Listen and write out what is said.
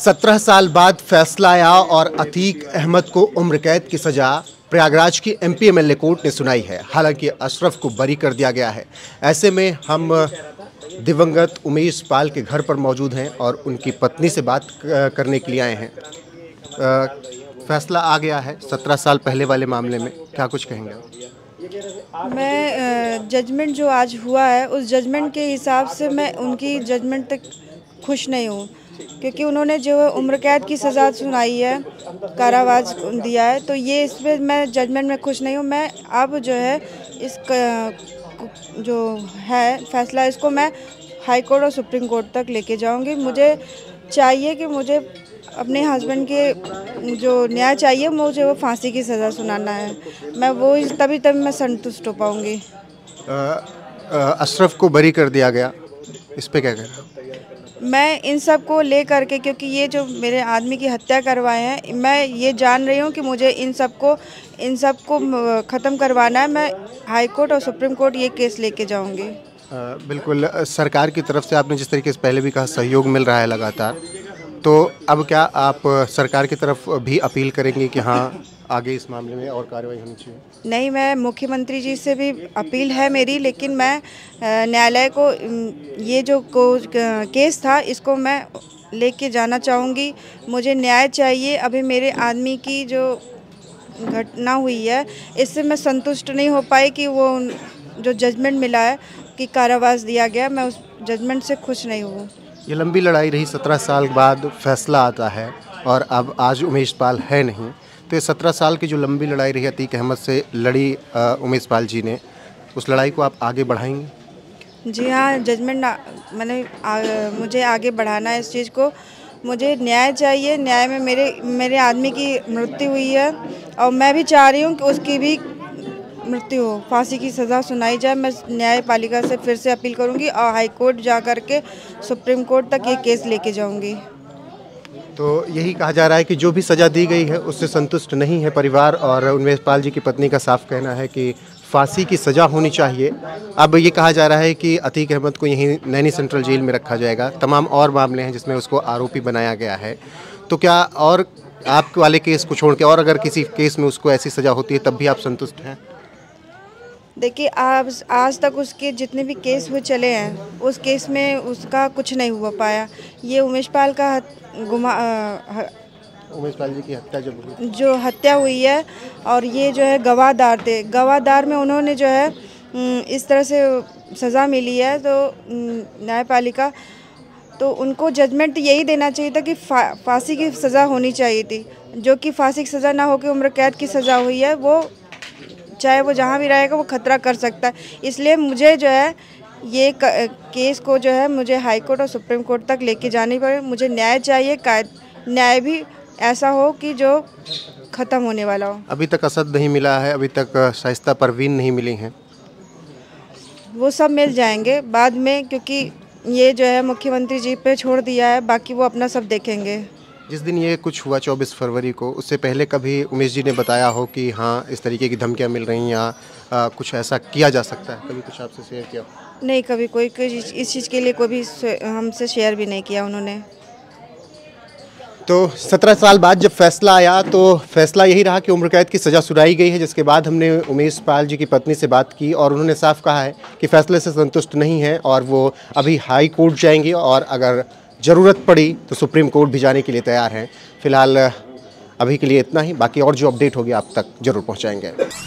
17 साल बाद फैसला आया और अतीक अहमद को उम्र कैद की सजा प्रयागराज की एमपी एमएलए कोर्ट ने सुनाई है। हालांकि अशरफ को बरी कर दिया गया है। ऐसे में हम दिवंगत उमेश पाल के घर पर मौजूद हैं और उनकी पत्नी से बात करने के लिए आए हैं। फैसला आ गया है 17 साल पहले वाले मामले में, क्या कुछ कहेंगे? मैं जजमेंट जो आज हुआ है उस जजमेंट के हिसाब से मैं उनकी जजमेंट तक खुश नहीं हूँ, क्योंकि उन्होंने जो उम्र कैद की सज़ा सुनाई है, कारावास दिया है, तो ये इसमें मैं जजमेंट में खुश नहीं हूँ। मैं अब जो है इस जो है फैसला, इसको मैं हाई कोर्ट और सुप्रीम कोर्ट तक लेके जाऊँगी। मुझे चाहिए कि मुझे अपने हस्बैंड के जो न्याय चाहिए, मुझे वो फांसी की सज़ा सुनाना है। मैं वो तभी मैं संतुष्ट हो पाऊँगी। अशरफ को बरी कर दिया गया, इस पे क्या कहना? मैं इन सब को ले करके, क्योंकि ये जो मेरे आदमी की हत्या करवाए हैं, मैं ये जान रही हूँ कि मुझे इन सब को ख़त्म करवाना है। मैं हाई कोर्ट और सुप्रीम कोर्ट ये केस लेके जाऊँगी। बिल्कुल, सरकार की तरफ से आपने जिस तरीके से पहले भी कहा, सहयोग मिल रहा है लगातार, तो अब क्या आप सरकार की तरफ भी अपील करेंगे कि हाँ आगे इस मामले में और कार्रवाई होनी चाहिए? नहीं, मैं मुख्यमंत्री जी से भी अपील है मेरी, लेकिन मैं न्यायालय को ये जो केस था इसको मैं लेके जाना चाहूँगी। मुझे न्याय चाहिए। अभी मेरे आदमी की जो घटना हुई है, इससे मैं संतुष्ट नहीं हो पाई कि वो जो जजमेंट मिला है कि कारावास दिया गया, मैं उस जजमेंट से खुश नहीं हूँ। ये लंबी लड़ाई रही, 17 साल बाद फैसला आता है और अब आज उमेश पाल है नहीं, तो 17 साल की जो लंबी लड़ाई रही अतीक अहमद से लड़ी उमेश पाल जी ने, उस लड़ाई को आप आगे बढ़ाएंगे? जी हाँ, जजमेंट मुझे आगे बढ़ाना है इस चीज़ को। मुझे न्याय चाहिए। न्याय में मेरे आदमी की मृत्यु हुई है और मैं भी चाह रही हूँ कि उसकी भी मृत्यु हो, फांसी की सज़ा सुनाई जाए। मैं न्यायपालिका से फिर से अपील करूँगी और हाई कोर्ट जा कर के सुप्रीम कोर्ट तक ये केस लेके जाऊँगी। तो यही कहा जा रहा है कि जो भी सज़ा दी गई है उससे संतुष्ट नहीं है परिवार, और उमेश पाल जी की पत्नी का साफ कहना है कि फांसी की सज़ा होनी चाहिए। अब ये कहा जा रहा है कि अतीक अहमद को यहीं नैनी सेंट्रल जेल में रखा जाएगा। तमाम और मामले हैं जिसमें उसको आरोपी बनाया गया है। तो क्या और आपके वाले केस को छोड़ के और अगर किसी केस में उसको ऐसी सज़ा होती है तब भी आप संतुष्ट हैं? देखिए, आज तक उसके जितने भी केस हुए चले हैं, उस केस में उसका कुछ नहीं हुआ पाया। ये उमेश पाल का उमेश पाल जी की हत्या जो हत्या हुई है, और ये जो है गवाहदार थे। गवाहदार में उन्होंने जो है इस तरह से सज़ा मिली है, तो न्यायपालिका तो उनको जजमेंट यही देना चाहिए था कि फांसी की सज़ा होनी चाहिए थी, जो कि फांसी की सज़ा ना होकर उम्र कैद की सज़ा हुई है। वो चाहे वो जहाँ भी रहेगा वो खतरा कर सकता है। इसलिए मुझे जो है ये केस को जो है मुझे हाई कोर्ट और सुप्रीम कोर्ट तक लेके जानी पड़े। मुझे न्याय चाहिए, न्याय भी ऐसा हो कि जो ख़त्म होने वाला हो। अभी तक असद नहीं मिला है, अभी तक शाइस्ता परवीन नहीं मिली हैं। वो सब मिल जाएंगे बाद में, क्योंकि ये जो है मुख्यमंत्री जी पे छोड़ दिया है, बाकी वो अपना सब देखेंगे। जिस दिन ये कुछ हुआ 24 फरवरी को, उससे पहले कभी उमेश जी ने बताया हो कि हाँ इस तरीके की धमकियाँ मिल रही हैं या कुछ ऐसा किया जा सकता है? कभी कुछ आपसे शेयर किया? नहीं, कभी कोई इस चीज़ के लिए कोई भी हमसे शेयर भी नहीं किया उन्होंने। तो 17 साल बाद जब फैसला आया तो फैसला यही रहा कि उम्र कैद की सज़ा सुनाई गई है, जिसके बाद हमने उमेश पाल जी की पत्नी से बात की और उन्होंने साफ कहा है कि फैसले से संतुष्ट नहीं है और वो अभी हाई कोर्ट जाएंगे और अगर ज़रूरत पड़ी तो सुप्रीम कोर्ट भी जाने के लिए तैयार हैं। फिलहाल अभी के लिए इतना ही, बाकी और जो अपडेट होगी आप तक ज़रूर पहुँचाएँगे।